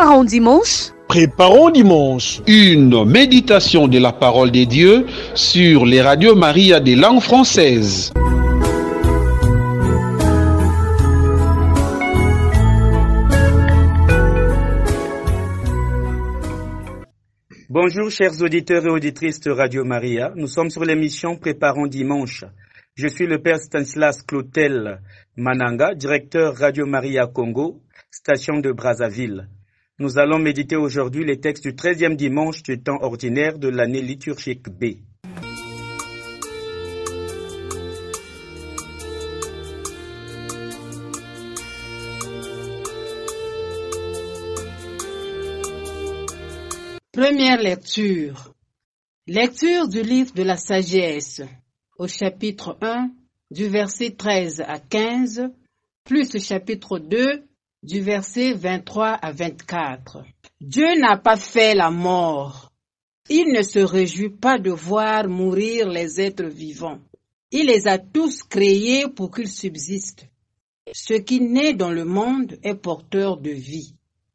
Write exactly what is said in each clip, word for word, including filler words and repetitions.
Préparons dimanche. Préparons dimanche. Une méditation de la parole de Dieu sur les radios Maria des langues françaises. Bonjour chers auditeurs et auditrices de Radio Maria, nous sommes sur l'émission Préparons dimanche. Je suis le Père Stanislas Clotel Mananga, directeur Radio Maria Congo, station de Brazzaville. Nous allons méditer aujourd'hui les textes du treizième dimanche du temps ordinaire de l'année liturgique B. Première lecture. Lecture du livre de la sagesse, au chapitre un, du verset treize à quinze, plus le chapitre deux, du verset vingt-trois à vingt-quatre. Dieu n'a pas fait la mort. Il ne se réjouit pas de voir mourir les êtres vivants. Il les a tous créés pour qu'ils subsistent. Ce qui naît dans le monde est porteur de vie.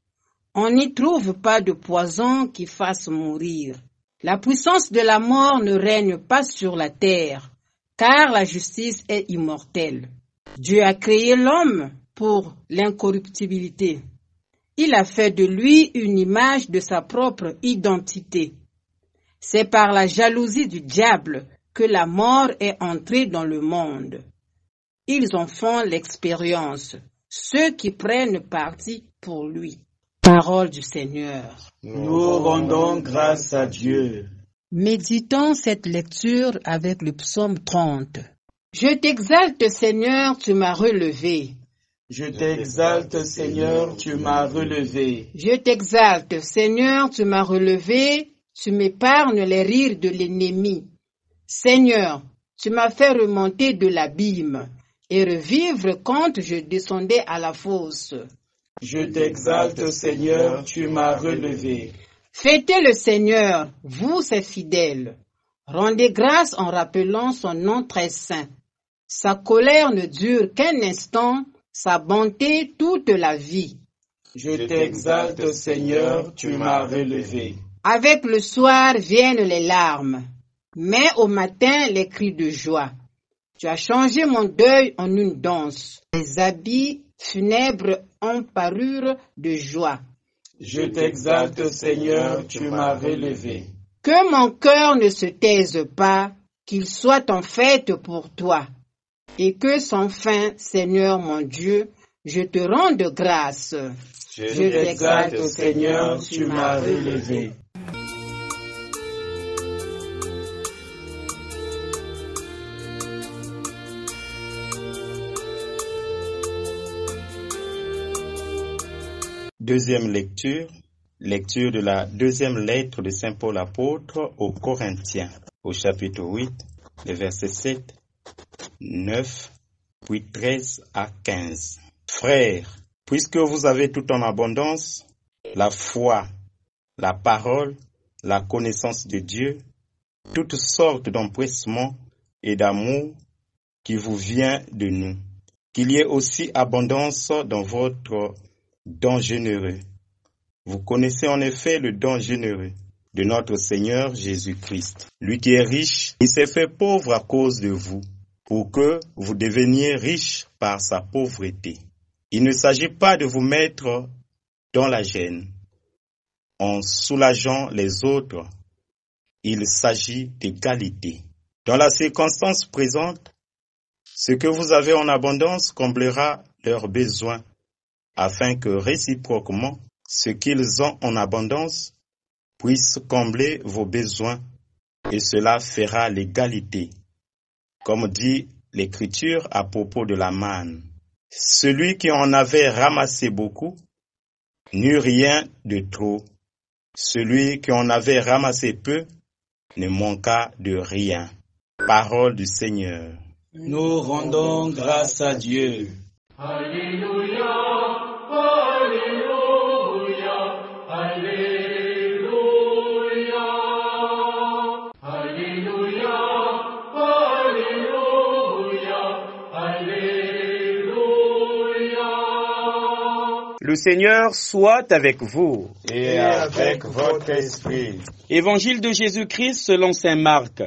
On n'y trouve pas de poison qui fasse mourir. La puissance de la mort ne règne pas sur la terre, car la justice est immortelle. Dieu a créé l'homme pour l'incorruptibilité. Il a fait de lui une image de sa propre identité. C'est par la jalousie du diable que la mort est entrée dans le monde. Ils en font l'expérience, ceux qui prennent parti pour lui. Parole du Seigneur. Nous rendons grâce à Dieu. Méditons cette lecture avec le psaume trente. Je t'exalte, Seigneur, tu m'as relevé. Je t'exalte, Seigneur, tu m'as relevé. Je t'exalte, Seigneur, tu m'as relevé. Tu m'épargnes les rires de l'ennemi. Seigneur, tu m'as fait remonter de l'abîme et revivre quand je descendais à la fosse. Je t'exalte, Seigneur, tu m'as relevé. Fêtez le Seigneur, vous ses fidèles. Rendez grâce en rappelant son nom très saint. Sa colère ne dure qu'un instant, sa bonté toute la vie. Je t'exalte, Seigneur, tu m'as relevé. Avec le soir viennent les larmes, mais au matin les cris de joie. Tu as changé mon deuil en une danse. Les habits funèbres en parure de joie. Je t'exalte, Seigneur, tu m'as relevé. Que mon cœur ne se taise pas, qu'il soit en fête pour toi. Et que sans fin, Seigneur mon Dieu, je te rende grâce. Je, je t'exalte, Seigneur, tu m'as relevé. Deuxième lecture, lecture de la deuxième lettre de Saint Paul apôtre aux Corinthiens, au chapitre huit, les versets sept, neuf, puis treize à quinze. Frères, puisque vous avez tout en abondance, la foi, la parole, la connaissance de Dieu, toutes sortes d'empressement et d'amour qui vous vient de nous, qu'il y ait aussi abondance dans votre don généreux. Vous connaissez en effet le don généreux de notre Seigneur Jésus-Christ. Lui qui est riche, il s'est fait pauvre à cause de vous, pour que vous deveniez riches par sa pauvreté. Il ne s'agit pas de vous mettre dans la gêne en soulageant les autres. Il s'agit d'égalité. Dans la circonstance présente, ce que vous avez en abondance comblera leurs besoins, afin que réciproquement, ce qu'ils ont en abondance puisse combler vos besoins, et cela fera l'égalité. Comme dit l'Écriture à propos de la manne, celui qui en avait ramassé beaucoup n'eut rien de trop. Celui qui en avait ramassé peu ne manqua de rien. Parole du Seigneur. Nous rendons grâce à Dieu. Alléluia, Alléluia, Alléluia, Alléluia, Alléluia, Alléluia. Le Seigneur soit avec vous. Et avec votre esprit. Évangile de Jésus-Christ selon saint Marc.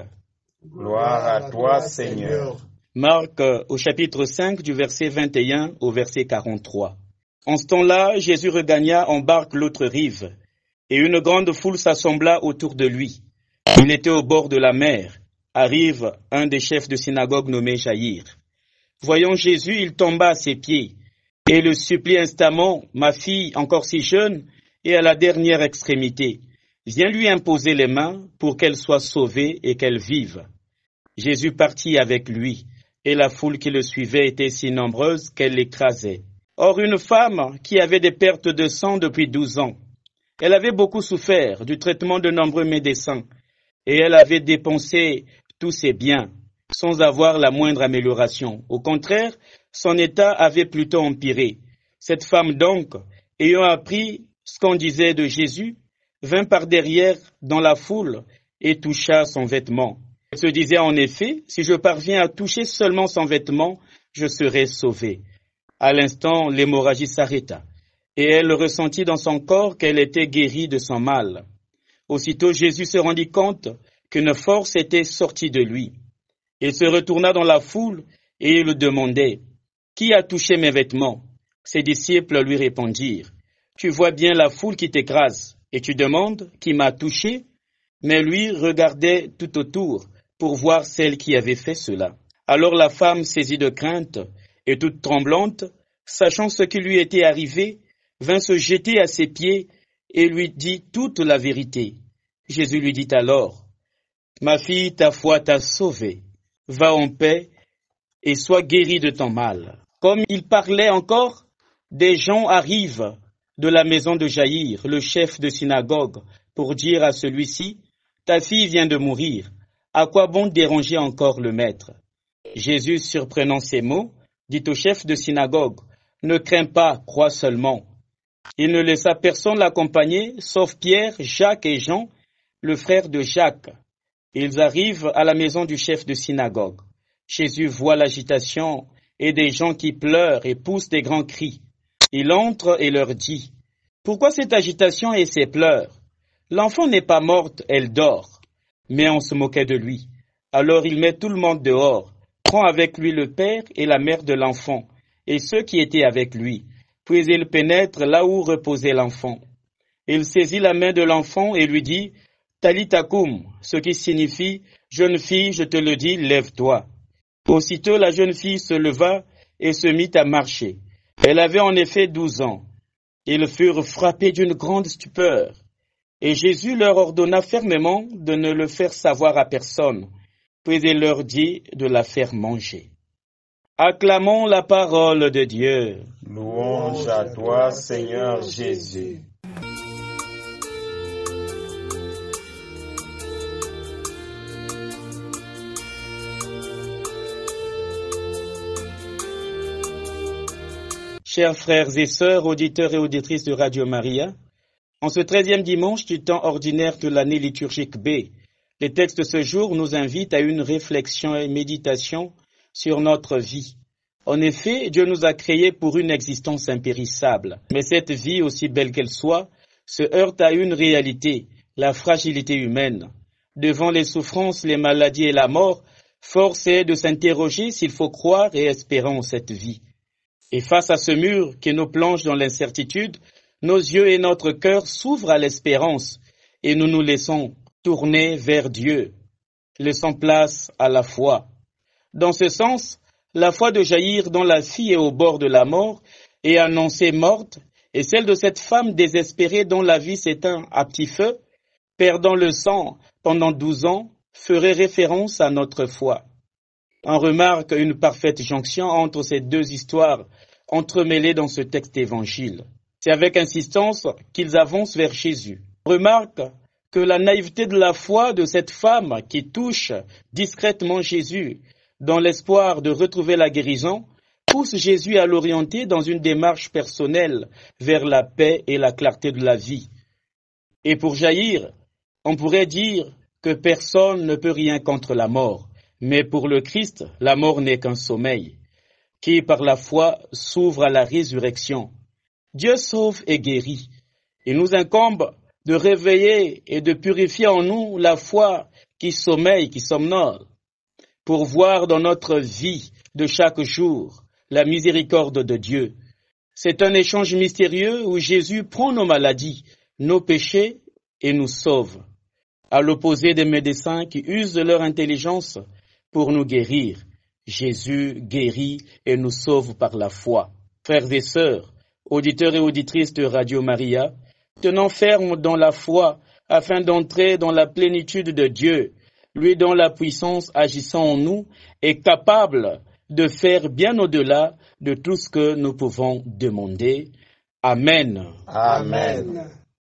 Gloire à toi, Seigneur. Marc au chapitre cinq du verset vingt et un au verset quarante-trois. En ce temps-là, Jésus regagna en barque l'autre rive, et une grande foule s'assembla autour de lui. Il était au bord de la mer. Arrive un des chefs de synagogue nommé Jaïr. Voyant Jésus, il tomba à ses pieds et le supplie instamment, « Ma fille, encore si jeune, et à la dernière extrémité, viens lui imposer les mains pour qu'elle soit sauvée et qu'elle vive. » Jésus partit avec lui, et la foule qui le suivait était si nombreuse qu'elle l'écrasait. Or, une femme qui avait des pertes de sang depuis douze ans, elle avait beaucoup souffert du traitement de nombreux médecins, et elle avait dépensé tous ses biens, sans avoir la moindre amélioration. Au contraire, son état avait plutôt empiré. Cette femme donc, ayant appris ce qu'on disait de Jésus, vint par derrière dans la foule et toucha son vêtement. Elle se disait en effet, si je parviens à toucher seulement son vêtement, je serai sauvée. À l'instant, l'hémorragie s'arrêta, et elle ressentit dans son corps qu'elle était guérie de son mal. Aussitôt Jésus se rendit compte qu'une force était sortie de lui. Il se retourna dans la foule et il demandait, « Qui a touché mes vêtements ?» Ses disciples lui répondirent, « Tu vois bien la foule qui t'écrase, et tu demandes, qui m'a touché ?» Mais lui regardait tout autour pour voir celle qui avait fait cela. Alors la femme, saisie de crainte et toute tremblante, sachant ce qui lui était arrivé, vint se jeter à ses pieds et lui dit toute la vérité. Jésus lui dit alors, « Ma fille, ta foi t'a sauvée. Va en paix et sois guérie de ton mal. » Comme il parlait encore, des gens arrivent de la maison de Jaïr, le chef de synagogue, pour dire à celui-ci, « Ta fille vient de mourir. À quoi bon déranger encore le maître ?» Jésus, surprenant ces mots, dit au chef de synagogue, « Ne crains pas, crois seulement. » Il ne laissa personne l'accompagner, sauf Pierre, Jacques et Jean, le frère de Jacques. Ils arrivent à la maison du chef de synagogue. Jésus voit l'agitation et des gens qui pleurent et poussent des grands cris. Il entre et leur dit, « Pourquoi cette agitation et ces pleurs? L'enfant n'est pas morte, elle dort. » Mais on se moquait de lui. Alors il met tout le monde dehors, prend avec lui le père et la mère de l'enfant, et ceux qui étaient avec lui. Puis il pénètre là où reposait l'enfant. Il saisit la main de l'enfant et lui dit, « Talita koum », ce qui signifie, « Jeune fille, je te le dis, lève-toi ». Aussitôt la jeune fille se leva et se mit à marcher. Elle avait en effet douze ans. Ils furent frappés d'une grande stupeur. Et Jésus leur ordonna fermement de ne le faire savoir à personne. Puis il leur dit de la faire manger. Acclamons la parole de Dieu. Louange à toi, Seigneur Jésus. Chers frères et sœurs, auditeurs et auditrices de Radio Maria, en ce treizième dimanche du temps ordinaire de l'année liturgique B, les textes de ce jour nous invitent à une réflexion et méditation sur notre vie. En effet, Dieu nous a créés pour une existence impérissable, mais cette vie, aussi belle qu'elle soit, se heurte à une réalité, la fragilité humaine. Devant les souffrances, les maladies et la mort, force est de s'interroger s'il faut croire et espérer en cette vie. Et face à ce mur qui nous plonge dans l'incertitude, nos yeux et notre cœur s'ouvrent à l'espérance et nous nous laissons tourner vers Dieu, laissant place à la foi. Dans ce sens, la foi de Jaïr dont la fille est au bord de la mort et annoncée morte, et celle de cette femme désespérée dont la vie s'éteint à petit feu, perdant le sang pendant douze ans, ferait référence à notre foi. On remarque une parfaite jonction entre ces deux histoires entremêlées dans ce texte évangile. C'est avec insistance qu'ils avancent vers Jésus. On remarque que la naïveté de la foi de cette femme qui touche discrètement Jésus dans l'espoir de retrouver la guérison pousse Jésus à l'orienter dans une démarche personnelle vers la paix et la clarté de la vie. Et pour Jaïr, on pourrait dire que personne ne peut rien contre la mort. Mais pour le Christ, la mort n'est qu'un sommeil, qui par la foi s'ouvre à la résurrection. Dieu sauve et guérit. Il nous incombe de réveiller et de purifier en nous la foi qui sommeille, qui somnole, pour voir dans notre vie de chaque jour la miséricorde de Dieu. C'est un échange mystérieux où Jésus prend nos maladies, nos péchés et nous sauve, à l'opposé des médecins qui usent de leur intelligence pour nous guérir. Jésus guérit et nous sauve par la foi. Frères et sœurs, auditeurs et auditrices de Radio Maria, tenons ferme dans la foi afin d'entrer dans la plénitude de Dieu, lui dont la puissance agissant en nous est capable de faire bien au-delà de tout ce que nous pouvons demander. Amen. Amen.